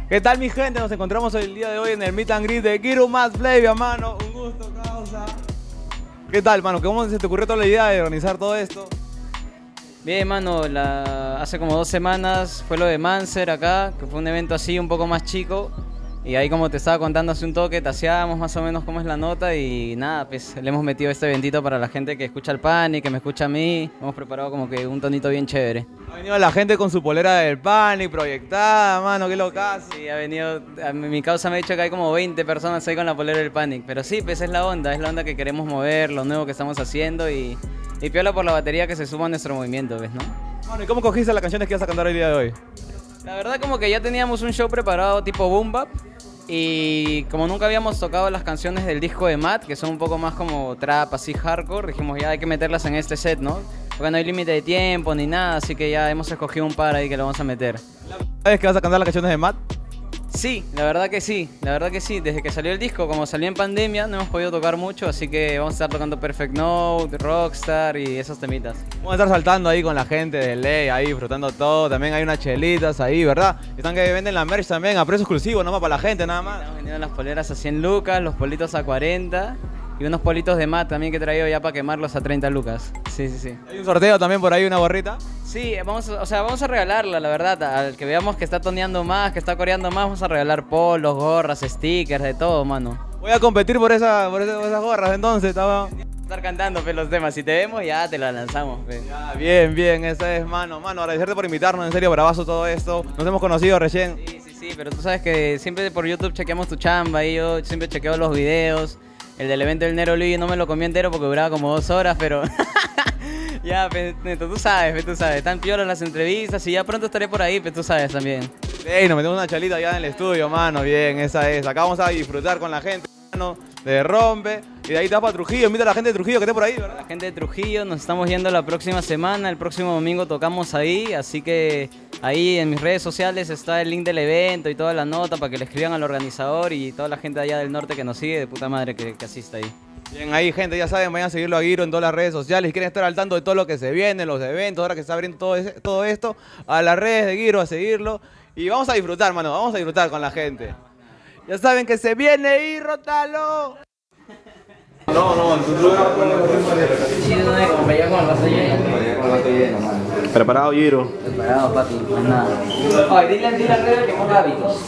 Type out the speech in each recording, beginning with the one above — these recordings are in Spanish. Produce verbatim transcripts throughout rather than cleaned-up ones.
¿Qué tal mi gente? Nos encontramos el día de hoy en el Meet and Greet de Giro más Flavia, mano. Un gusto, causa. ¿Qué tal, mano? ¿Cómo se te ocurrió toda la idea de organizar todo esto? Bien, mano, la... hace como dos semanas fue lo de Manser acá, que fue un evento así un poco más chico. Y ahí, como te estaba contando hace un toque, taseábamos más o menos cómo es la nota y nada, pues le hemos metido este eventito para la gente que escucha el Panic, que me escucha a mí. Hemos preparado como que un tonito bien chévere. Ha venido la gente con su polera del Panic proyectada, mano, qué locazo. Sí, ha venido, a mi mi causa me ha dicho que hay como veinte personas ahí con la polera del Panic. Pero sí, pues es la onda, es la onda que queremos mover, lo nuevo que estamos haciendo y, y piola por la batería que se suma a nuestro movimiento, ¿ves, no? Bueno, ¿y cómo cogiste las canciones que ibas a cantar el día de hoy? La verdad como que ya teníamos un show preparado tipo boom bap. Y como nunca habíamos tocado las canciones del disco de Matt, que son un poco más como trap, así hardcore, dijimos ya hay que meterlas en este set, ¿no? Porque no hay límite de tiempo ni nada, así que ya hemos escogido un par ahí que lo vamos a meter. ¿Sabes que vas a cantar las canciones de Matt? Sí, la verdad que sí, la verdad que sí. Desde que salió el disco, como salió en pandemia, no hemos podido tocar mucho, así que vamos a estar tocando Perfect Note, Rockstar y esos temitas. Vamos a estar saltando ahí con la gente de ley, ahí disfrutando todo. También hay unas chelitas ahí, ¿verdad? Están que venden la merch también a precio exclusivo, nomás para la gente, nada más. Estamos vendiendo las poleras a cien lucas, los politos a cuarenta y unos politos de Matt también que he traído ya para quemarlos a treinta lucas. Sí, sí, sí. Hay un sorteo también por ahí, una gorrita. Sí, vamos, o sea, vamos a regalarla, la verdad. Al que veamos que está toneando más, que está coreando más, vamos a regalar polos, gorras, stickers, de todo, mano. Voy a competir por, esa, por, esa, por esas gorras, entonces, estaba. Estar cantando pe, los temas. Si te vemos, ya te la lanzamos. Pe. Ya, bien, bien, esa es, mano. Mano, agradecerte por invitarnos, en serio, bravazo todo esto. Nos hemos conocido recién. Sí, sí, sí, pero tú sabes que siempre por YouTube chequeamos tu chamba y yo siempre chequeo los videos. El del evento del Nero Luigi no me lo comí entero porque duraba como dos horas, pero... Ya, pe, neto, tú sabes, pe, tú sabes. Están piolas las entrevistas y ya pronto estaré por ahí, pero tú sabes también. Hey, nos metemos una chalita ya en el estudio, mano. Bien, esa es. Acá vamos a disfrutar con la gente, mano, de Rompe. Y de ahí te vas para Trujillo. Invita a la gente de Trujillo que esté por ahí, ¿verdad? La gente de Trujillo, nos estamos yendo la próxima semana. El próximo domingo tocamos ahí. Así que ahí en mis redes sociales está el link del evento y toda la nota para que le escriban al organizador y toda la gente allá del norte que nos sigue, de puta madre que, que asista ahí. Bien, ahí gente, ya saben, vayan a seguirlo a Giro en todas las redes sociales. Si quieren estar al tanto de todo lo que se viene, los eventos, ahora que se está abriendo todo, ese, todo esto, a las redes de Giro, a seguirlo. Y vamos a disfrutar, mano, vamos a disfrutar con la gente. Ya saben que se viene y rótalo. No, no, tú Sí, no me acompañar con el vaso lleno. Con el vaso lleno, mano. Preparado, Giro. Preparado, papi, no es nada. Ay, dile, dile a Red que ponga hábitos.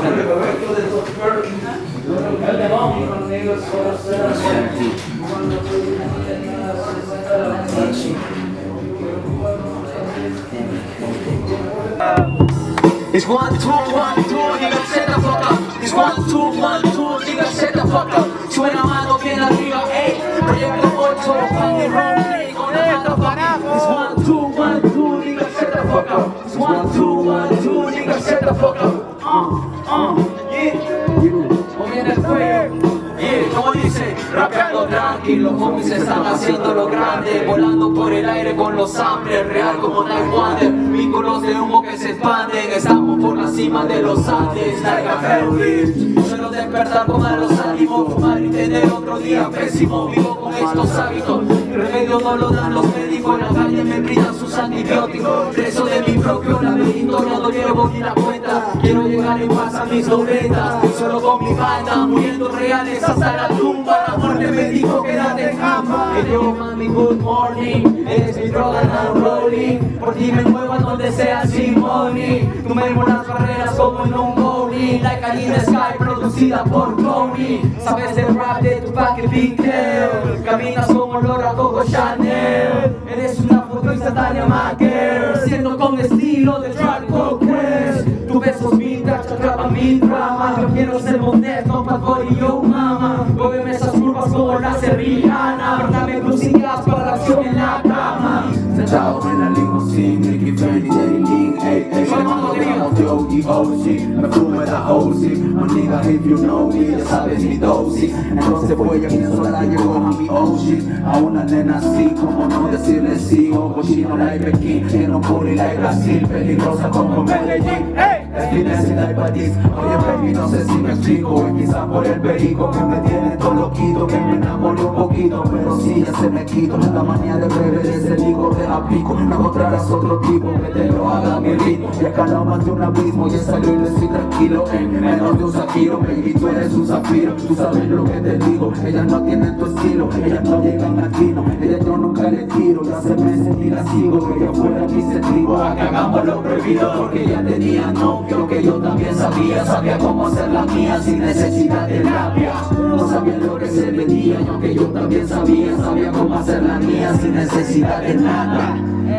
It's one, two, one, two, nigga, shut the fuck up. It's one, two, one, two, nigga, shut the fuck up. Sube la mano bien arriba, ey. Proyecto ocho, pan y ron, con esto carajo. It's one, two, one, two, nigga, shut the fuck up. It's one, two, one, two, nigga, shut the fuck up. Uh, uh, yeah. Moviendo el cuello. Yeah, como dice, rapeando tranquilo, los homies están haciendo lo grande, volando por el aire con los samples, real como Night Wonder, vínculos de humo que se expanden, estamos por la cima de los Andes, like a terrorist. Suelo despertar con malos ánimos, fumar y tener otro día pésimo, vivo con estos hábitos, mi remedio no lo dan los médicos, en la calle me brindan sus antibióticos, preso de mi propio laberinto, no llevo ni la cuenta, quiero llegar en paz a mis noventas, solo con mi banda, muriendo reales hasta la tumba, la muerte me dijo quédate en cama. Hey yo mami, good morning, eres mi droga, now rolling, por ti me muevo a donde sea sin money, tú me las barreras como en un bowling, like a in the sky, producida por Tony, sabes el rap de Tupac y Big Tail, caminas como olor a Coco Chanel, eres una foto instantánea, my girl, siendo con estilo de Drag Quest, tu besos vintage, atrapa mi drama, yo quiero ser modest, no pa' y yo mama, muéveme esas curvas como la serrillana, dame cruz y gas para la acción en la cama. Sentado en la limusine, Ricky Fanny, Daddy Ling, ey, ey, llamando de O G O G, me fumo la O G, my nigga, if you know me, ya sabes mi dosis, entonces voy a quien sola llegó a mi O G, a una nena así, como no decirle sí, o cochino like Pekín, que no puri like Brasil, peligrosa como Medellín, ey, es finesse like París, oye baby, no sé si me explico, y quizá por el perico que me tiene todo loquito, que me enamoré un poquito, pero sí ya se me quito la manía de beber ese licor de la pico. No encontrarás otro tipo que te lo haga a mi ritmo. Y acá no más de un abismo y he salido y estoy tranquilo en menos de un zafiro. Baby, tú eres un zafiro, tú sabes lo que te digo. Ellas no tienen tu estilo, ellas no llegan aquí, no. Ellas yo nunca le tiro, ya se me sentí la sigo. Que ella fuera mi sentido, a que hagamos lo prohibido. Porque ella tenía novio que yo también sabía. Sabía cómo hacer la mía sin necesidad de terapia. No sabía lo que se venía, y aunque yo también sabía, sabía cómo hacer la mía sin necesidad de nada.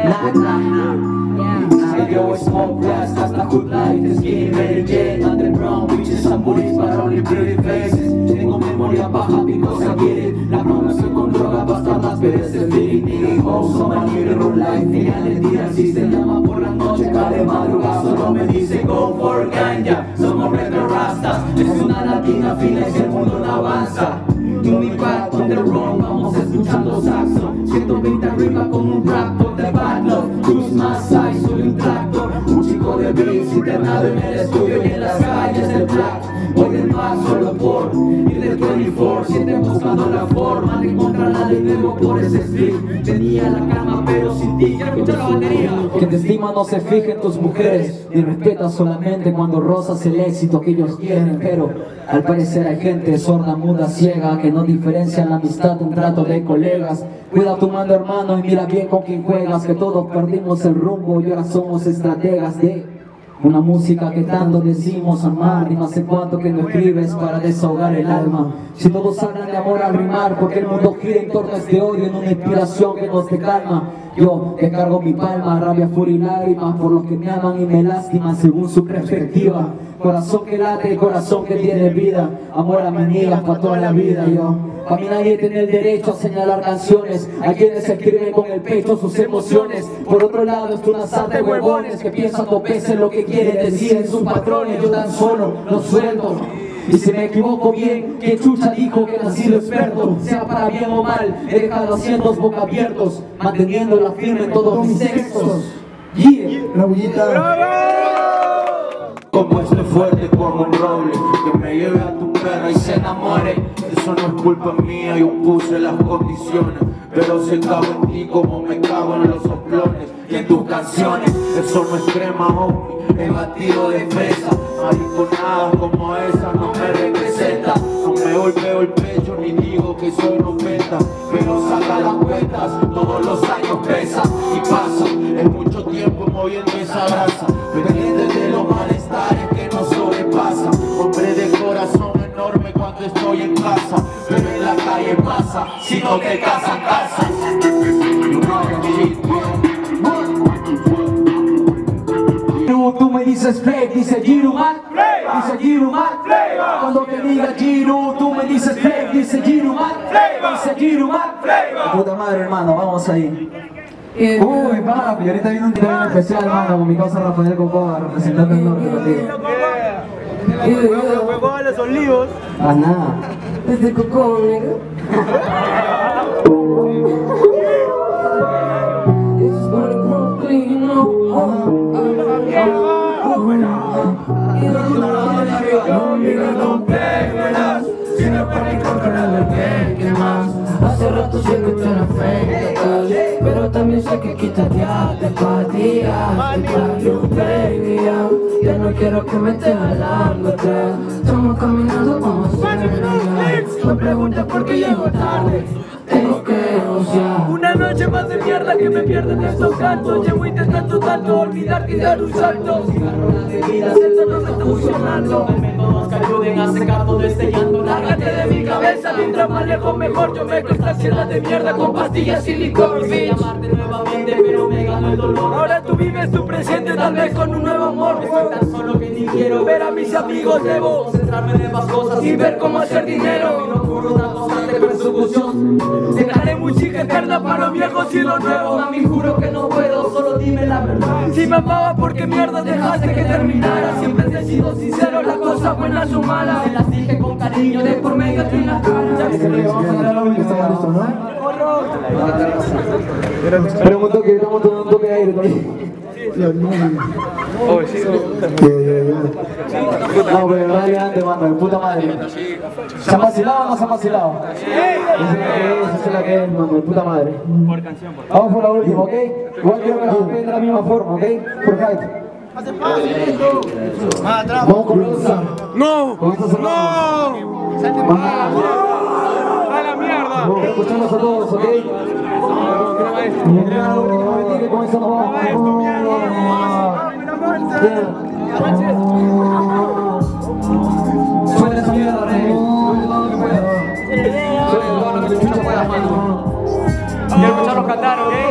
Nada. I always smoke grass, that's the good life. The skinny Mary Jane, underground bitches and bullies, but only pretty faces. Tengo memoria baja because I get it. La promoción con droga bastardas, pero es el feeling. Nigga, oh, so my nigga, roll life. Ella le tira si se llama por la noche, cada de madrugada solo me dice go for ganja. Somos retro rastas, es una latina fina y si el mundo no avanza. Y un impacto on the road, vamos escuchando saxo. ciento veinte arriba con un rap por the bad love. Cruz más size, soy un tractor. Un chico de beats internado en el estudio y en las calles del black. Voy del mar solo por ir del veinticuatro. Siempre buscando la forma de encontrarla de nuevo por ese street. Tenía la cama pero sin ti. Quiero escuchar la batería. Quien te estima no se fija en tus mujeres y respeta solamente cuando rozas el éxito que ellos quieren. Pero al parecer hay gente sorda, muda, ciega que no diferencia la amistad de un trato de colegas. Cuida tu mano, hermano, y mira bien con quién juegas, que todos perdimos el rumbo y ahora somos estrategas de una música que tanto decimos amar. Y no sé cuánto que no escribes para desahogar el alma. Si todos hablan de amor al rimar, porque el mundo gira en torno a este odio, en una inspiración que nos calma. Yo descargo mi palma, rabia, furia y lágrimas por los que me aman y me lastiman según su perspectiva. Corazón que late, corazón que tiene vida. Amor a amigas para toda la vida. Yo, para mí nadie tiene el derecho a señalar canciones. Hay quienes escriben con el pecho sus emociones. Por otro lado es una sarta de huevones que piensan dos veces lo que quieren decir en sus patrones. Yo tan solo lo suelto. Y si me equivoco bien, que chucha dijo que nací lo experto. Sea para bien o mal, he dejado asientos boca abiertos, manteniéndola firme en todos mis textos. Yeah, la bullita. Como estoy fuerte como un roble, que me lleve a tu perra y se enamore. Eso no es culpa mía, yo puse las condiciones, pero se cago en ti como me cago en los soplones y en tus canciones. Eso no es crema, homie, he batido de fresa. Mariconadas como esa no me representa. No me golpeo el pecho ni digo que soy noventa, pero saca las cuentas, todos los años pesa y pasa. Es mucho tiempo moviendo esa grasa, pendiente de los malestares que nos sobrepasan. Hombre de corazón enorme cuando estoy en casa, pero en la calle pasa, si no te casan, casa. Tú, tú me dices fake, dice Giro man, dice Giro man. Cuando te diga Giro, tú me dices fake, dice Giro man, dice Giro man. Puta madre, hermano, vamos ahí. Uy, papi, ahorita viene un tema especial, hermano, con mi causa Rafael Cocoa, representando el norte contigo. Huevo a los olivos. Ah, nada. Desde Cocoa, nigga. This is what I'm Brooklyn, you know. No pegas, si no para encontrar el bien, ¿qué más? Hace rato sé que tú eras fake, pero también sé que quítate antipatía. You baby, ya no quiero que me estés jalándote. Estamos caminando como cerca. Me preguntas por qué llego tarde. Tengo que negociar. Una noche más de mierda que me pierden estos cantos. Llevo intentando tanto olvidarte y dar un salto. Cigarro de vida, esto no está funcionando. Al menos que ayuden a secar todo este llanto. Lárgate de mi cabeza, mientras más lejos mejor. Yo me esta ansiedad de mierda con pastillas y licor. Quise llamarte nuevamente, pero me ganó el dolor. Ahora tú vives tu presente, tal vez con un nuevo amor. Estoy tan solo que ni quiero Ver a mis amigos, debo concentrarme en más cosas y ver cómo hacer dinero. No ocurre una constante persecución. Dejaré música eterna para los viejos y los nuevos. Mami, juro que no puedo, solo dime la verdad. Si me amaba, ¿por qué mierda dejaste que terminara? Siempre te he sido sincero, las cosas buenas o malas. Te las dije con cariño, de por medio de las caras. Espera un toque, estamos tomando un toque de aire también. Oh, sí, No, pero dale antes, mano, de puta madre. ¿Se han vacilado o no se han vacilado? Esa es la que es, mano, de puta madre. Vamos por la última, ¿ok? Igual quiero que la vean de la misma forma, ¿ok? Perfecto. Vamos con Rosa. ¡No! ¡No! ¡A la mierda! Vamos a escucharnos a todos, ¿ok? Mira, la última mentira, con eso nos vamos. Suena esa mierda, rey. Quiero escucharlos cantar, ¿ok?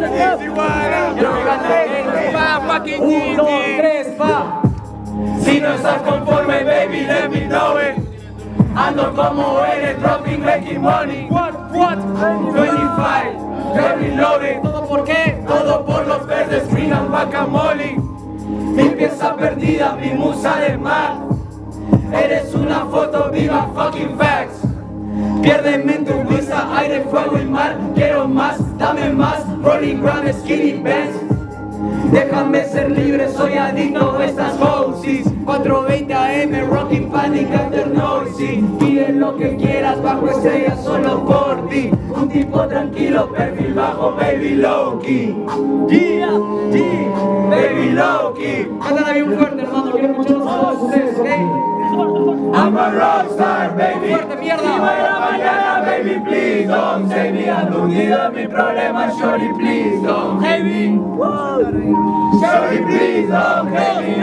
Quiero que canten, ¿ok? Un, dos, tres, pa. Si no estás conforme, baby, let me know it. Ando como eres, dropping, making money. What, what? veinticinco, very loaded. ¿Todo por qué? Todo por los verdes, green and guacamole. Mi pieza perdida, mi musa del mar. Eres una foto viva, fucking facts. Piérdeme en tu vista, aire, fuego y mar. Quiero más, dame más, rolling ground, skinny bands. Déjame ser libre, soy adicto a estas houses. cuatro veinte A M, rocking panic after noisy. Pide lo que quieras, bajo estrella solo por ti. Un tipo tranquilo, perfil bajo, baby Loki. Yeah, yeah, baby Loki. Cántala bien fuerte, hermano, quiero escucharlos a todos ustedes, ¿ok? I'm a rockstar, baby. Fuerte, mierda. Si muero mañana, baby, please don't save me. Ando hundido en mi problema, shorty, please don't hate me. Shorty, please don't hate me.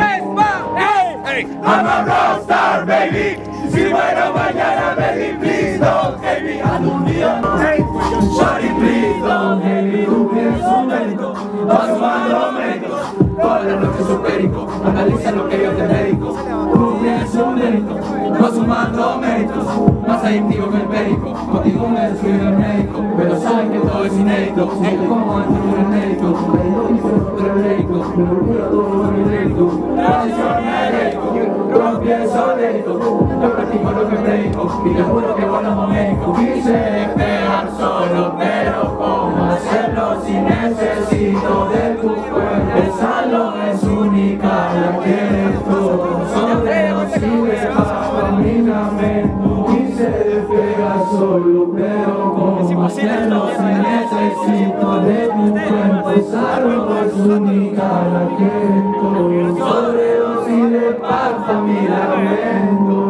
I'm a rockstar, baby. Si muero mañana, baby, please don't hate me. Ando hundido en mi shorty, please don't hate me. Tú eres un médico, vas sumando méritos. Toda la noche es un perico, analiza lo que yo te dedico. Tú eres un médico, vas sumando méritos. Más adictivo que el perico, contigo me descuido el médico. Pero saben que todo es inédito, como antes no era médico. Pero el médico, me murmura todo en mi médico. Transición médico, confieso médico. Yo practico lo que predico, y te juro que volamos médico. Quise despegar solo, pero ¿cómo hacerlo si necesito de tu cuerpo? Esa no es única, la quieres todo. Sobre los ciberes, camíname. Quise despegar solo, pero ¿cómo hacerlo si necesito de tu cuerpo? Esa no es única, la quieres todo. Sobre los ciberes, pasa mi lamento.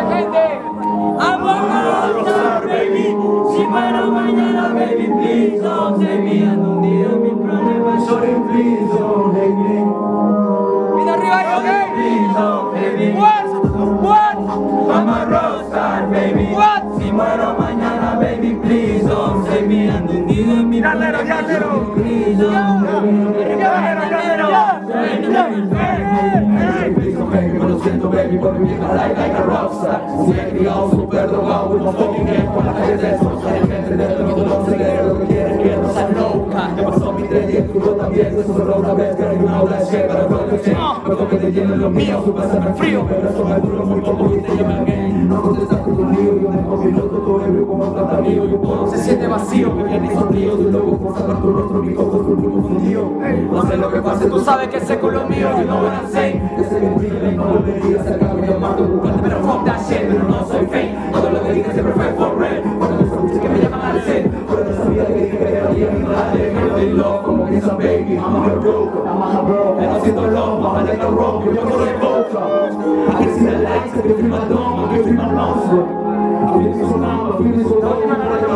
I'm a rockstar, baby. Si muero mañana, baby, please don't take me. Ando hundido en mi problema, sorry, please don't hate me. Mira arriba ahí, ¿ok? Please don't hate me. What? What? I'm a rockstar, baby. What? Si muero mañana, baby, please don't take me. Ando hundido en mi problema, please don't hate me. Me lo siento, baby, por vivir la life like a rockstar. Si he criado super drogado, with my fucking head por la calle de esos. Realmente de todo lo sé que lo que quieren, quiero ser loca. Me pasó mi tren y el culo también, eso se roba una vez, pero hay una ola de shit, pero creo que sí. Puedo que te llenen lo mío, su casa me frío, pero eso me duro muy poco y te lleva el game. No contestas con tu lío, yo me copiloto todo ebrio como un amigo. Yo puedo, se siente vacío, me viene y sonrío de un loco por sacar tu rostro, mi cojo, tu culo confundido. No sé lo que pase, tú sabes que ese culo mío, you know what I'm saying. Ese mentira y no volvería a sacarme llamando, buscando, pero fuck that shit, pero no soy fake. Todo lo que dije siempre fue for real. Cuando me escuché que me llaman al set, por eso sabía que dije que era bien mi madre. Que yo de love como que esa baby, I'm a broker, I'm a bro. Me no siento love, más vale que rock, yo soy boca. I can see the lights, I can feel my dome, I can feel my monster. I feel so now, I feel so down,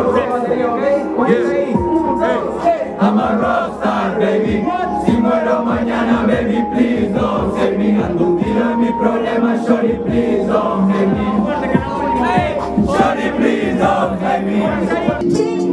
I'm a rockstar, baby. Si muero mañana, baby, please don't save me. Ando hundido en mi problema, shorty, please don't hate me. Shorty, please don't hate me.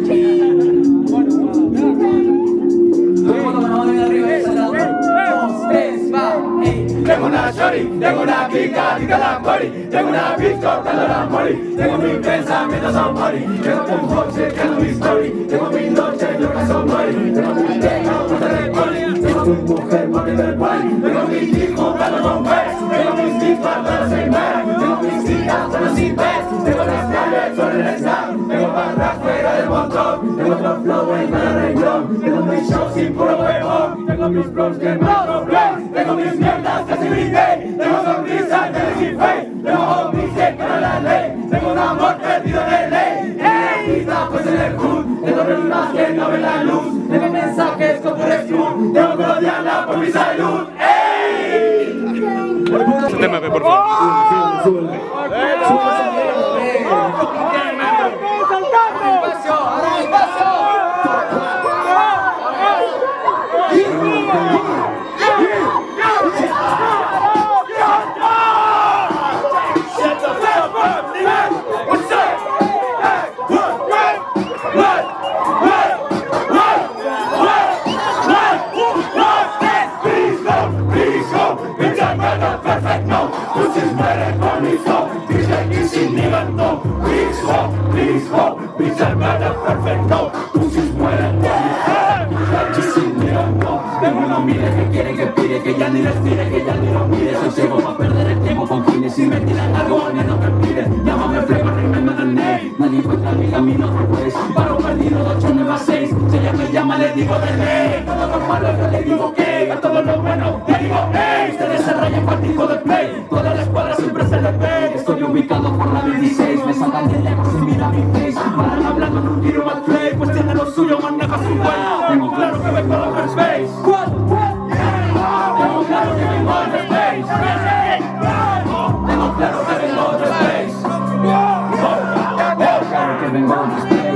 Tengo una shorty, tengo una pica, pica la mori. Tengo una bitch cortando la mori. Tengo mis pensamientos son mori. Tengo un coche, tengo mi story. Tengo mi noche, yo que soy mori. Tengo mi teja, puta de poli. Tengo mi mujer, mami del poli. Tengo mis hijos, dando con pez. Tengo mis hijos, dando sin ver. Tengo mis hijas, dando sin pez. Tengo las calles sobre el snap. Tengo barras fuera del montón. Tengo otro flow en cada renglón. Tengo mi show sin puro huevón. Tengo Tengo mis bros que no play, tengo mis mierdas casi everyday. Tengo sonrisas de Lizzy Faye, tengo homies que con la ley. Tengo un amor perdido en el ley. Ey, pues en el hood, tengo rimas que no ven la luz. Tengo mensajes con por school, tengo que odiarla por mi salud. Ey. Ese tema, por favor. Tengo unos miles que quieren que pide, que ya ni les tire, que ya ni los mire. Soy ciego para perder el tiempo con fines. Si me tiran algo, ni no me pide. Llámame flavor, remember the name. Nadie encuentra mi camino después. Paro perdido de ocho nueve a seis. Si ella me llama, le digo de ley. Todo lo malo yo le digo que. A todo lo bueno le digo hey. Ustedes se rayan para el hijo de play. Toda la escuadra siempre se les ve. Estoy ubicado por la veintiséis. Me sacan de lejos y mira mi face. Paran hablando en un tiro al play. Pues tiene lo suyo, maneja su way. Tengo claro que vengo a los space. Tengo claro que vengo a los space. Tengo claro que vengo a los space. Tengo claro que vengo a los space.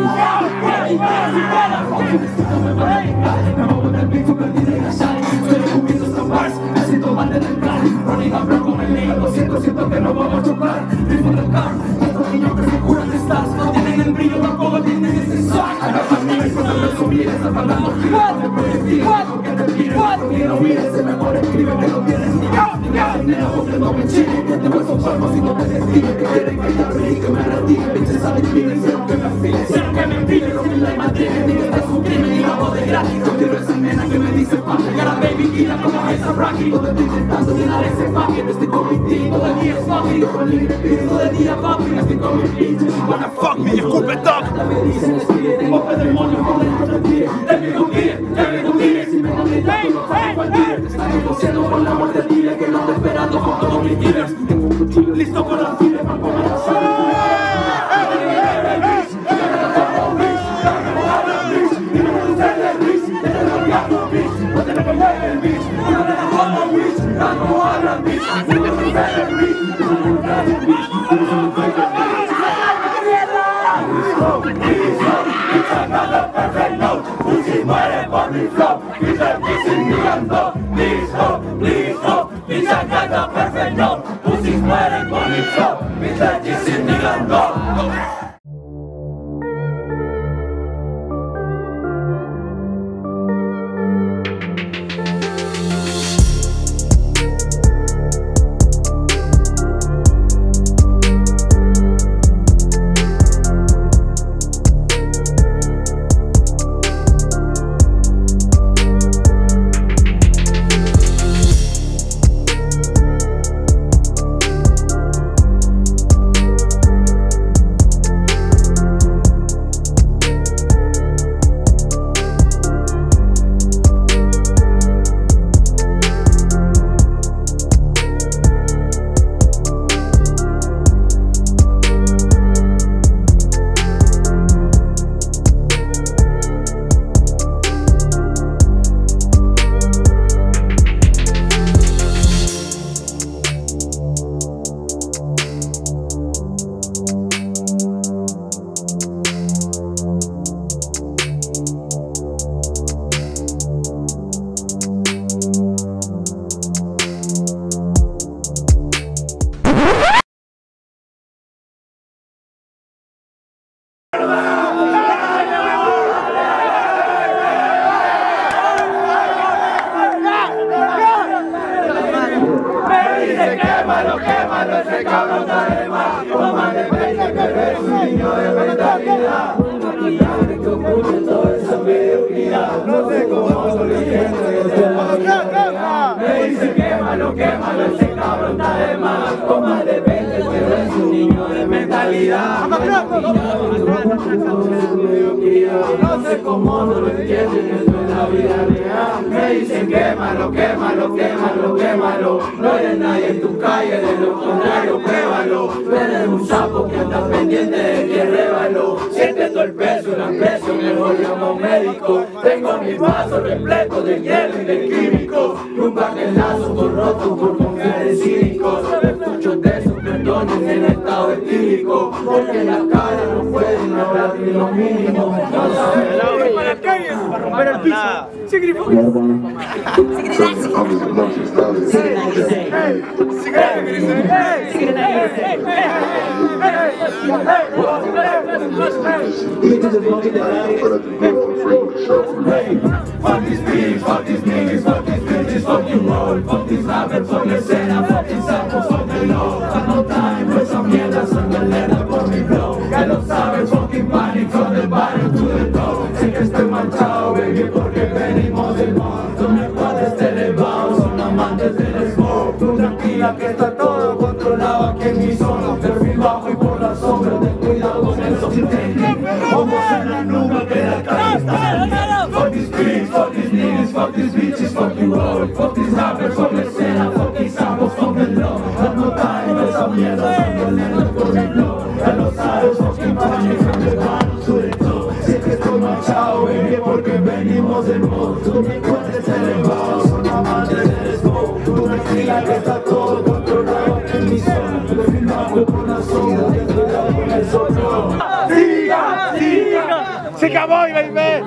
Me muevo del beat, perdida y la sal. Estoy descubriendo estos bars. Me siento mal en el plan. Running up, bro, con el ley. Lo siento, siento que no vamos a chocar. Ritmo del car. Estos niños que se curan de stars. No tienen el brillo, tampoco tienen este sac. Agarra mi vez cuando lo subí. Estás pagando gigante de proyectiles. Porque te piden, porque no mires. El mejor escribe que lo tienes. Nena, porque no me chile. Que te vuelvo palmos y no te destile. Que quieren bailarme y que me retire. Pinches adictiles, hicieron que me afile. Hicieron que me empile. Sin la mantiene, ni que está su crimen. Y lo hago de gratis. Yo quiero esa nena que me dice pan. Llegar a baby killa como esa Rocky. Todo estoy intentando llenar ese fucking. Estoy con mi team, todo el día es fucking. Con libre espíritu de día papi. Estoy con mi bitches. Wanna fuck me, escupe dog. Me dicen espíritu, tengo fe demonio por dentro del tire. Te pido un tire, te pido un tire. Si me dan el dato, lo saco cual tire. Te están negociando por la muerte tire. Que no te esperando con todos mis dealers. Tengo un cuchillo listo con las files para comer la sangre. Quémalo, quémalo, ese cabrón está de más. Toma de pecho que eres un niño de mentalidad. Que oculta toda esa mediocridad. No sé cómo solucionar desde la realidad. Me dice quémalo, quémalo, ese cabrón está de más. Toma de pecho que eres un niño de mentalidad. realidad. No sé cómo no lo entienden, esto es la vida real. Me dicen quémalo, quémalo, quémalo, quémalo. No eres nadie en tu calle, de lo contrario pruébalo. Tú eres un sapo que anda pendiente de que rébalo. Siente todo el peso, la presión, mejor llama a un médico. Tengo mis vasos repletos de hielo y de químicos. Nunca que lazo por roto por confiar en cínicos. Muchos de esos perdones en estado etílico. Porque la cara no pueden hablar ni lo mínimo. No saben para la calle, para romper el piso. Fuck these beats, fuck these niggas, fuck these bitches, fuck you roll. Fuck these rappers, fuck la escena, fuck these sapos, fuck the low. No time, pues esa mierda son galera por mi flow. Ya lo sabes, fucking panic from the bottom to the top. Sé que estoy manchado, baby, porque venimos del monte. No me puedes elevados, son amantes del smoke. Tú tranquila que está todo controlado aquí en mi zona. Perfil bajo y por la sombra, ten cuidado con el software. Ojos en la nube que la calle está. Fuck these beats, fuck these niggas, fuck these bitches, fuck you all. Fuck these rappers, fuck la escena, fuck these sapos, fuck the law. No time, esa mierda son violentos por mi flow. Ya lo sabes, fucking panic from the bottom to the top. Sé que estoy manchado, baby, porque venimos del mod. Tú me puedes elevados, son amantes del smoke. Tú tranquila que está todo controlado en mi zona. Perfil bajo por la sombra, ten cuidado con el soplo. ¡Siga! ¡Siga! ¡Se acabó, baby!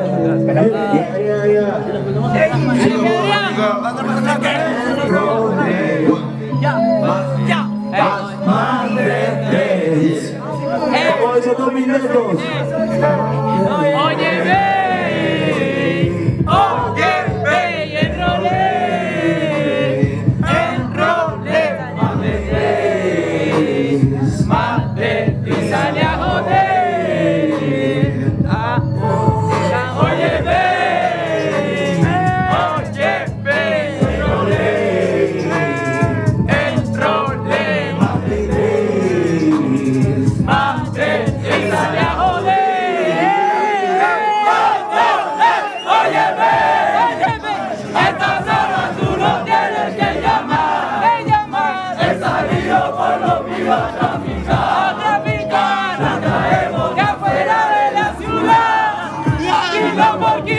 Oye, ve, oye, ve, enrolé, enrolé, más de tres, más de tres, sale a joder. Ah, oye, ve, oye, ve, enrolé, enrolé, más de tres, más de tres, sale a joder. ¡Traficar! ¡La traemos de afuera de la ciudad! ¡Y no porque